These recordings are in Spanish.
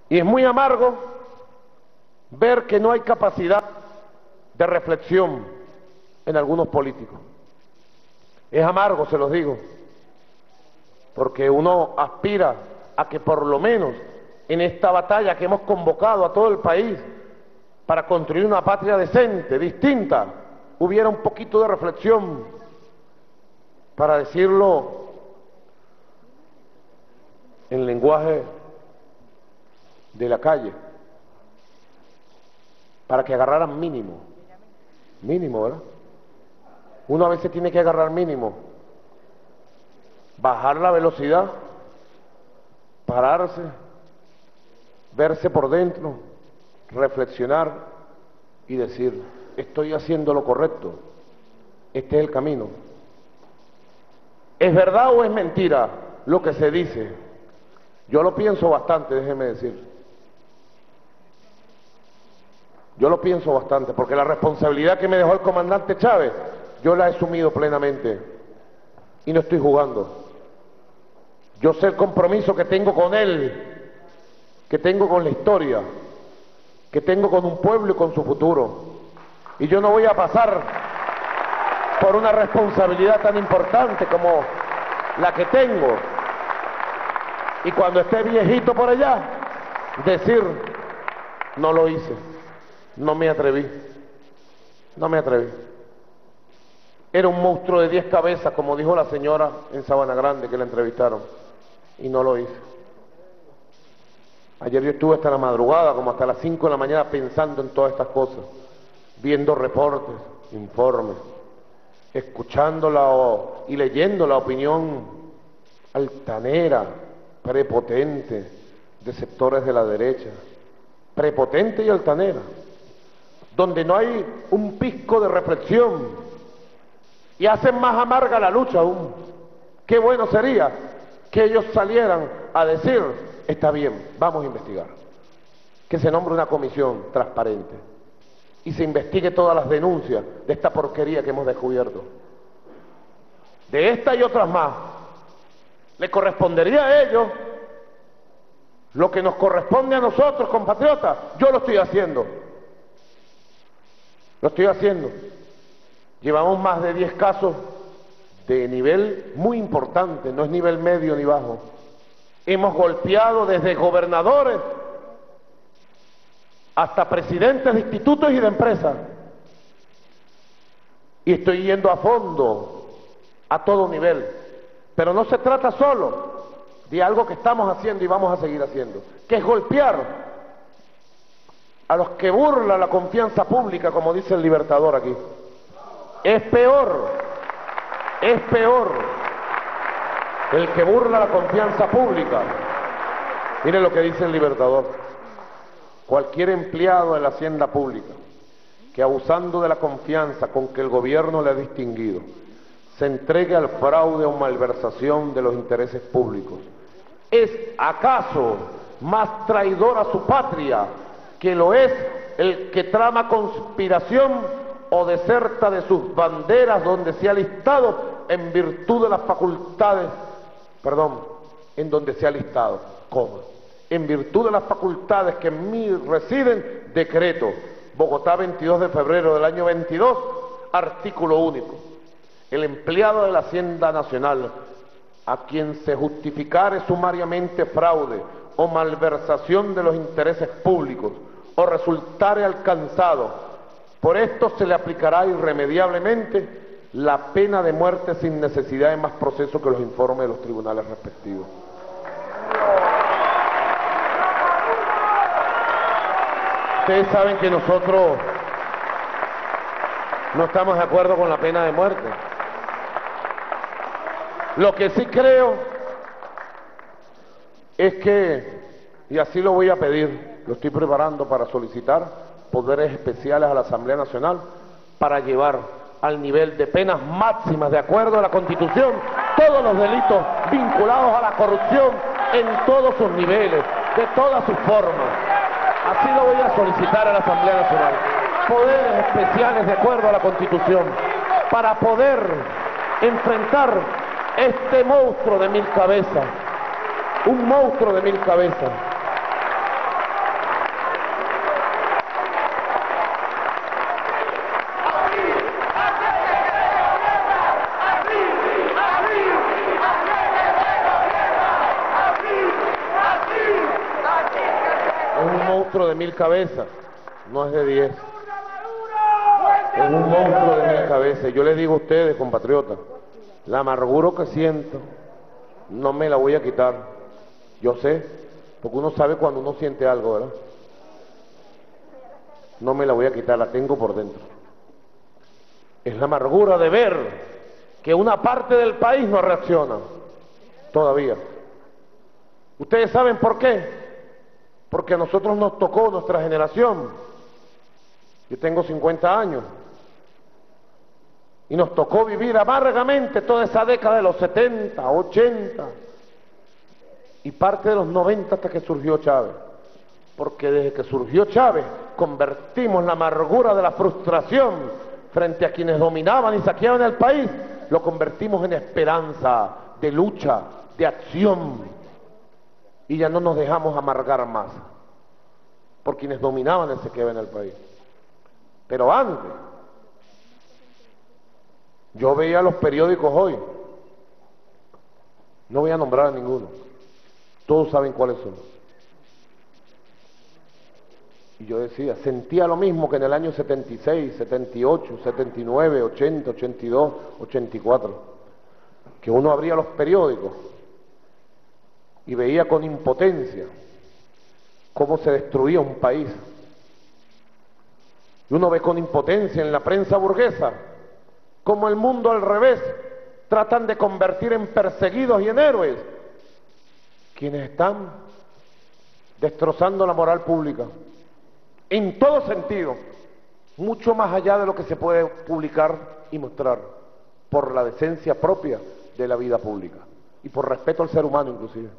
Y es muy amargo ver que no hay capacidad de reflexión en algunos políticos. Es amargo, se los digo, porque uno aspira a que por lo menos en esta batalla que hemos convocado a todo el país para construir una patria decente, distinta, hubiera un poquito de reflexión, para decirlo en lenguaje de la calle, para que agarraran mínimo, ¿verdad? Uno a veces tiene que agarrar mínimo, bajar la velocidad, pararse, verse por dentro, reflexionar y decir, estoy haciendo lo correcto, este es el camino. ¿Es verdad o es mentira lo que se dice? Yo lo pienso bastante, déjeme decir. Yo lo pienso bastante, porque la responsabilidad que me dejó el comandante Chávez, yo la he asumido plenamente y no estoy jugando. Yo sé el compromiso que tengo con él, que tengo con la historia, que tengo con un pueblo y con su futuro. Y yo no voy a pasar por una responsabilidad tan importante como la que tengo. Y cuando esté viejito por allá, decir, no lo hice, no me atreví. Era un monstruo de 10 cabezas, como dijo la señora en Sabana Grande que la entrevistaron, y no lo hice. Ayer yo estuve hasta la madrugada, como hasta las 5 de la mañana, pensando en todas estas cosas, viendo reportes, informes, escuchándola y leyendo la opinión altanera, prepotente, de sectores de la derecha, prepotente y altanera, donde no hay un pizco de reflexión y hacen más amarga la lucha aún. Qué bueno sería que ellos salieran a decir, está bien, vamos a investigar, que se nombre una comisión transparente y se investigue todas las denuncias de esta porquería que hemos descubierto. De esta y otras más, le correspondería a ellos lo que nos corresponde a nosotros, compatriotas. Yo lo estoy haciendo. Llevamos más de 10 casos de nivel muy importante, no es nivel medio ni bajo. Hemos golpeado desde gobernadores hasta presidentes de institutos y de empresas. Y estoy yendo a fondo, a todo nivel. Pero no se trata solo de algo que estamos haciendo y vamos a seguir haciendo, que es golpear a los que burlan la confianza pública, como dice el Libertador aquí. Es peor el que burla la confianza pública. Miren lo que dice el Libertador. Cualquier empleado de la hacienda pública que, abusando de la confianza con que el gobierno le ha distinguido, se entregue al fraude o malversación de los intereses públicos, ¿es acaso más traidor a su patria que lo es el que trama conspiración o deserta de sus banderas donde se ha alistado en virtud de las facultades, en donde se ha alistado, en virtud de las facultades que en mí residen, decreto, Bogotá, 22 de febrero del año 22, artículo único. El empleado de la Hacienda Nacional, a quien se justificare sumariamente fraude o malversación de los intereses públicos o resultare alcanzado, por esto se le aplicará irremediablemente la pena de muerte sin necesidad de más proceso que los informes de los tribunales respectivos. Ustedes saben que nosotros no estamos de acuerdo con la pena de muerte. Lo que sí creo es que, y así lo voy a pedir, lo estoy preparando para solicitar poderes especiales a la Asamblea Nacional para llevar al nivel de penas máximas, de acuerdo a la Constitución, todos los delitos vinculados a la corrupción en todos sus niveles, de todas sus formas. Así lo voy a solicitar a la Asamblea Nacional. Poderes especiales de acuerdo a la Constitución para poder enfrentar este monstruo de 1000 cabezas, un monstruo de 1000 cabezas, monstruo de 1000 cabezas, no es de 10. Es un monstruo de 1000 cabezas. Yo les digo a ustedes, compatriotas, la amargura que siento no me la voy a quitar. Yo sé, porque uno sabe cuando uno siente algo, ¿verdad? No me la voy a quitar, la tengo por dentro. Es la amargura de ver que una parte del país no reacciona todavía. ¿Ustedes saben por qué? Porque a nosotros nos tocó, nuestra generación. Yo tengo 50 años. Y nos tocó vivir amargamente toda esa década de los 70, 80 y parte de los 90 hasta que surgió Chávez. Porque desde que surgió Chávez convertimos la amargura de la frustración frente a quienes dominaban y saqueaban el país, lo convertimos en esperanza, de lucha, de acción. Y ya no nos dejamos amargar más por quienes dominaban y saqueaban el país. Pero antes, yo veía los periódicos hoy, no voy a nombrar a ninguno, todos saben cuáles son. Y yo decía, sentía lo mismo que en el año 76, 78, 79, 80, 82, 84, que uno abría los periódicos y veía con impotencia cómo se destruía un país. Y uno ve con impotencia en la prensa burguesa cómo el mundo al revés tratan de convertir en perseguidos y en héroes quienes están destrozando la moral pública en todo sentido, mucho más allá de lo que se puede publicar y mostrar, por la decencia propia de la vida pública y por respeto al ser humano inclusive.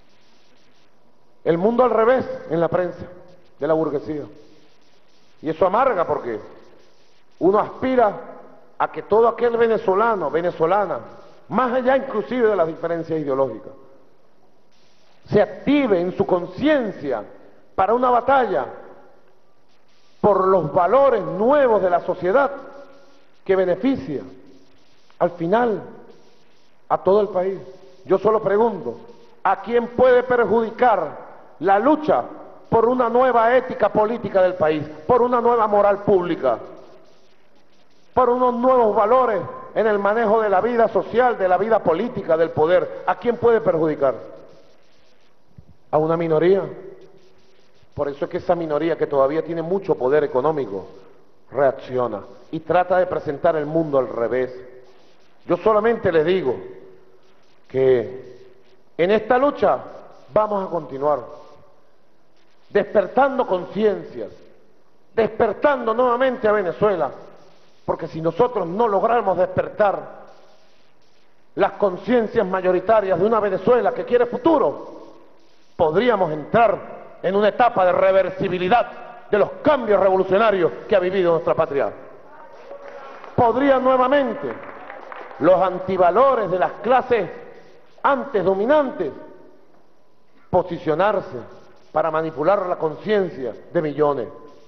El mundo al revés en la prensa de la burguesía. Y eso amarga porque uno aspira a que todo aquel venezolano, venezolana, más allá inclusive de las diferencias ideológicas, se active en su conciencia para una batalla por los valores nuevos de la sociedad que beneficia al final a todo el país. Yo solo pregunto, ¿a quién puede perjudicar la lucha por una nueva ética política del país, por una nueva moral pública, por unos nuevos valores en el manejo de la vida social, de la vida política, del poder? ¿A quién puede perjudicar? ¿A una minoría? Por eso es que esa minoría que todavía tiene mucho poder económico reacciona y trata de presentar el mundo al revés. Yo solamente les digo que en esta lucha vamos a continuar despertando conciencias, despertando nuevamente a Venezuela, porque si nosotros no logramos despertar las conciencias mayoritarias de una Venezuela que quiere futuro, podríamos entrar en una etapa de reversibilidad de los cambios revolucionarios que ha vivido nuestra patria. Podrían nuevamente los antivalores de las clases antes dominantes posicionarse para manipular la conciencia de millones.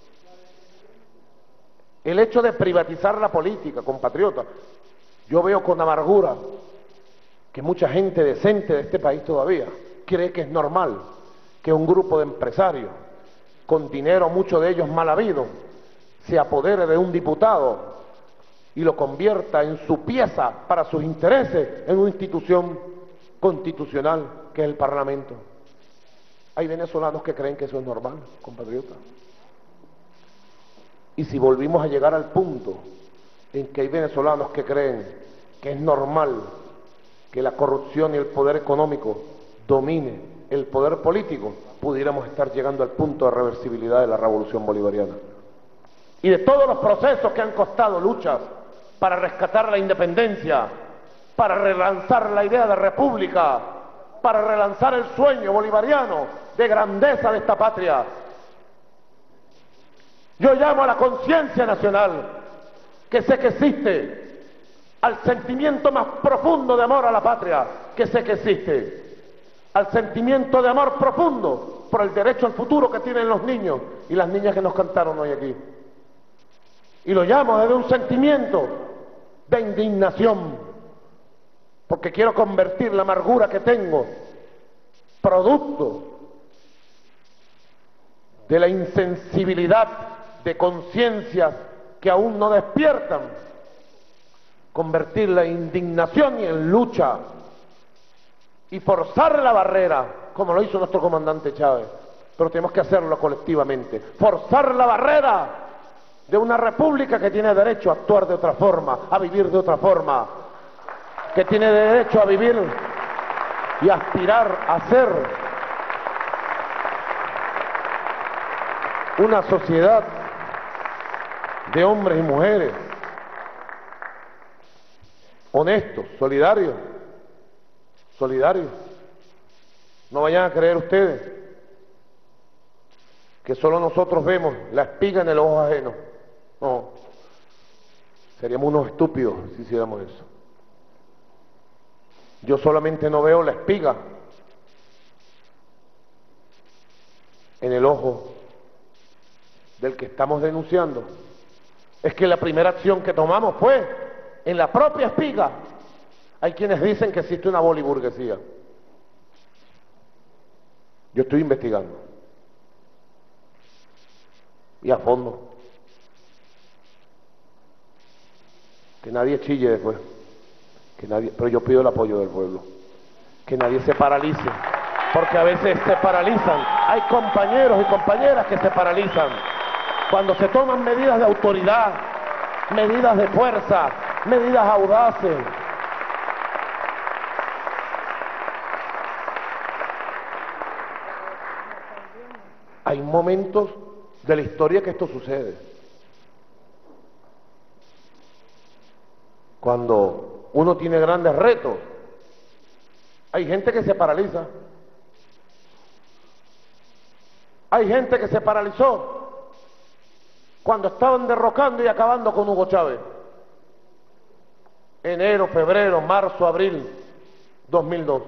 El hecho de privatizar la política, compatriotas, yo veo con amargura que mucha gente decente de este país todavía cree que es normal que un grupo de empresarios con dinero, muchos de ellos mal habido, se apodere de un diputado y lo convierta en su pieza para sus intereses en una institución constitucional que es el Parlamento. Hay venezolanos que creen que eso es normal, compatriotas. Y si volvimos a llegar al punto en que hay venezolanos que creen que es normal que la corrupción y el poder económico domine el poder político, pudiéramos estar llegando al punto de reversibilidad de la revolución bolivariana. Y de todos los procesos que han costado luchas para rescatar la independencia, para relanzar la idea de república, para relanzar el sueño bolivariano de grandeza de esta patria. Yo llamo a la conciencia nacional, que sé que existe, al sentimiento más profundo de amor a la patria, que sé que existe, al sentimiento de amor profundo por el derecho al futuro que tienen los niños y las niñas que nos cantaron hoy aquí. Y lo llamo desde un sentimiento de indignación, porque quiero convertir la amargura que tengo, producto de la insensibilidad de conciencias que aún no despiertan, convertir la indignación en lucha y forzar la barrera, como lo hizo nuestro comandante Chávez, pero tenemos que hacerlo colectivamente, forzar la barrera de una república que tiene derecho a actuar de otra forma, a vivir de otra forma, que tiene derecho a vivir y aspirar a ser una sociedad de hombres y mujeres honestos, solidarios. No vayan a creer ustedes que solo nosotros vemos la espiga en el ojo ajeno. No, seríamos unos estúpidos si hiciéramos eso. Yo solamente no veo la espiga en el ojo del que estamos denunciando. Es que la primera acción que tomamos fue en la propia espiga. Hay quienes dicen que existe una boliburguesía. Yo estoy investigando. Y a fondo. Que nadie chille después. Pero yo pido el apoyo del pueblo. Que nadie se paralice. Porque a veces se paralizan. Hay compañeros y compañeras que se paralizan. Cuando se toman medidas de autoridad, medidas de fuerza, medidas audaces. Hay momentos de la historia que esto sucede. Cuando uno tiene grandes retos, hay gente que se paraliza. Hay gente que se paralizó cuando estaban derrocando y acabando con Hugo Chávez. Enero, febrero, marzo, abril 2002.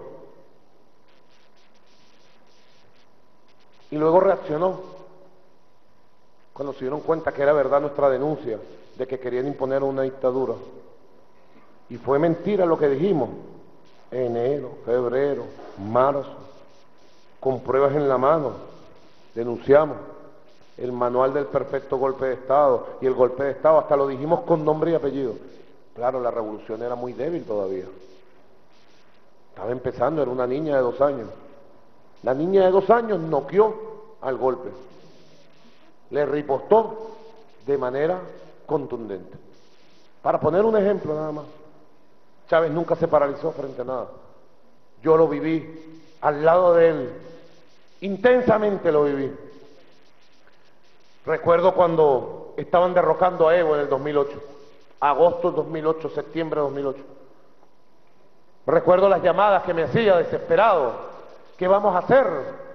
Y luego reaccionó cuando se dieron cuenta que era verdad nuestra denuncia de que querían imponer una dictadura. Y fue mentira lo que dijimos. Enero, febrero, marzo, con pruebas en la mano, denunciamos el manual del perfecto golpe de Estado, y el golpe de Estado hasta lo dijimos con nombre y apellido. Claro, la revolución era muy débil todavía. Estaba empezando, era una niña de 2 años. La niña de 2 años noqueó al golpe. Le ripostó de manera contundente. Para poner un ejemplo nada más. Chávez nunca se paralizó frente a nada. Yo lo viví al lado de él. Intensamente lo viví. Recuerdo cuando estaban derrocando a Evo en el 2008. Agosto de 2008, septiembre de 2008. Recuerdo las llamadas que me hacía desesperado. ¿Qué vamos a hacer?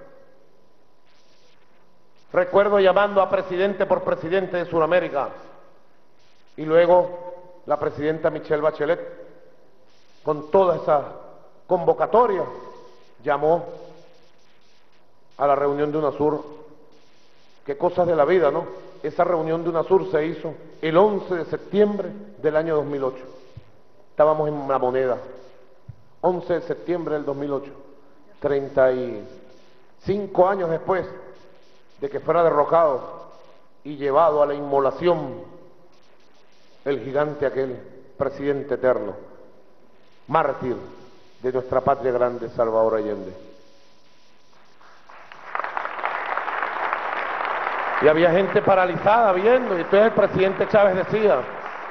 Recuerdo llamando a presidente por presidente de Sudamérica. Y luego la presidenta Michelle Bachelet, con toda esa convocatoria, llamó a la reunión de UNASUR. Qué cosas de la vida, ¿no? Esa reunión de UNASUR se hizo el 11 de septiembre del año 2008. Estábamos en La Moneda. 11 de septiembre del 2008. 35 años después de que fuera derrocado y llevado a la inmolación el gigante aquel, presidente eterno, mártir de nuestra patria grande, Salvador Allende. Y había gente paralizada viendo, y entonces el presidente Chávez decía,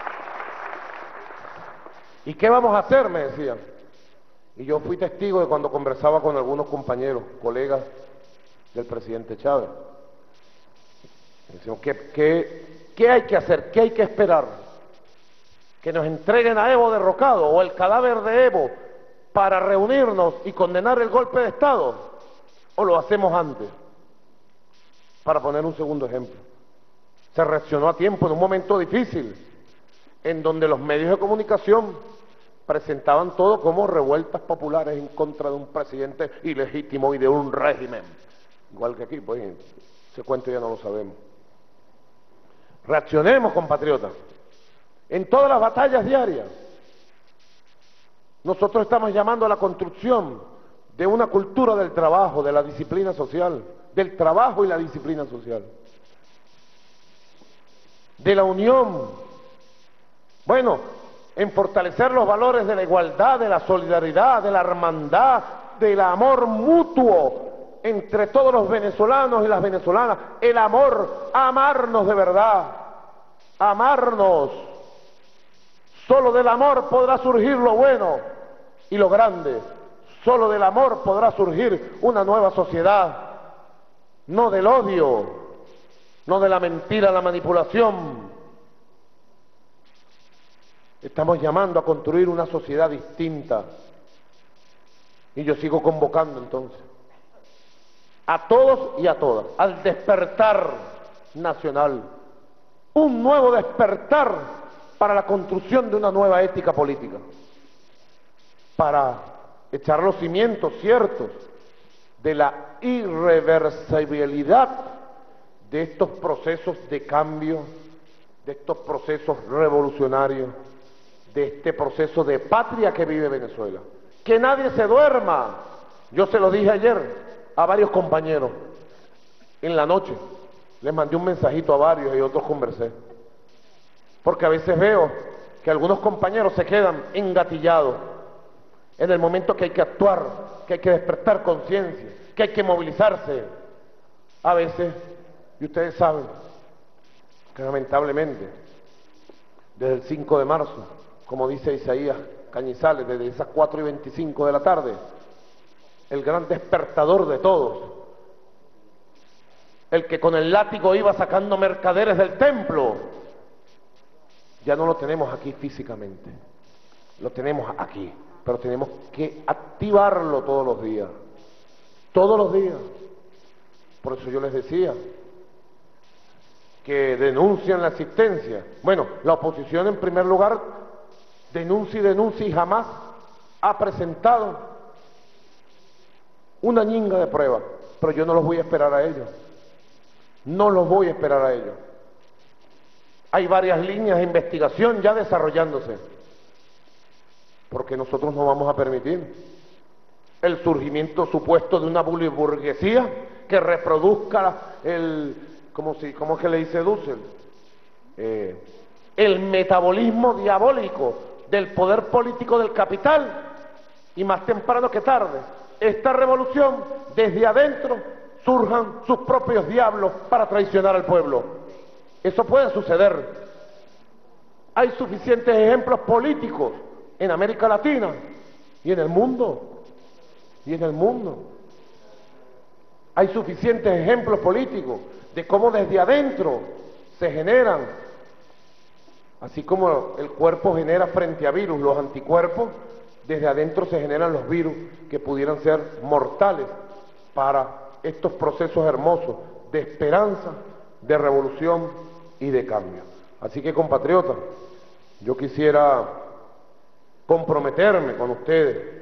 ¿y qué vamos a hacer?, me decían. Y yo fui testigo de cuando conversaba con algunos compañeros, colegas del presidente Chávez. Decíamos, ¿qué hay que hacer? ¿Qué hay que esperar? ¿Que nos entreguen a Evo derrocado o el cadáver de Evo para reunirnos y condenar el golpe de Estado? ¿O lo hacemos antes? Para poner un segundo ejemplo. Se reaccionó a tiempo en un momento difícil, en donde los medios de comunicación presentaban todo como revueltas populares en contra de un presidente ilegítimo y de un régimen. Igual que aquí, pues, ese cuento ya no lo sabemos. Reaccionemos, compatriotas, en todas las batallas diarias. Nosotros estamos llamando a la construcción de una cultura del trabajo, de la disciplina social, del trabajo y la disciplina social, de la unión, bueno, en fortalecer los valores de la igualdad, de la solidaridad, de la hermandad, del amor mutuo entre todos los venezolanos y las venezolanas, el amor, amarnos de verdad, amarnos. Solo del amor podrá surgir lo bueno y lo grande. Solo del amor podrá surgir una nueva sociedad, no del odio, no de la mentira, la manipulación. Estamos llamando a construir una sociedad distinta. Y yo sigo convocando entonces a todos y a todas al despertar nacional, un nuevo despertar para la construcción de una nueva ética política, para echar los cimientos ciertos de la irreversibilidad de estos procesos de cambio, de estos procesos revolucionarios, de este proceso de patria que vive Venezuela. Que nadie se duerma. Yo se lo dije ayer a varios compañeros, en la noche, les mandé un mensajito a varios y otros conversé, porque a veces veo que algunos compañeros se quedan engatillados en el momento que hay que actuar, que hay que despertar conciencia, que hay que movilizarse. A veces, y ustedes saben, que lamentablemente, desde el 5 de marzo, como dice Isaías Cañizales, desde esas 4:25 de la tarde, el gran despertador de todos, el que con el látigo iba sacando mercaderes del templo, ya no lo tenemos aquí físicamente, lo tenemos aquí, pero tenemos que activarlo todos los días, todos los días. Por eso yo les decía que denuncian la existencia. Bueno, la oposición en primer lugar denuncia y jamás ha presentado una ñinga de pruebas, pero yo no los voy a esperar a ellos, no los voy a esperar a ellos. Hay varias líneas de investigación ya desarrollándose, porque nosotros no vamos a permitir el surgimiento supuesto de una burguesía que reproduzca ¿cómo es que le dice Dussel? El metabolismo diabólico del poder político del capital, y más temprano que tarde, esta revolución, desde adentro, surjan sus propios diablos para traicionar al pueblo. Eso puede suceder. Hay suficientes ejemplos políticos en América Latina y en el mundo. Y en el mundo. Hay suficientes ejemplos políticos de cómo desde adentro se generan, así como el cuerpo genera frente a virus los anticuerpos, desde adentro se generan los virus que pudieran ser mortales para estos procesos hermosos de esperanza, de revolución y de cambio. Así que, compatriotas, yo quisiera comprometerme con ustedes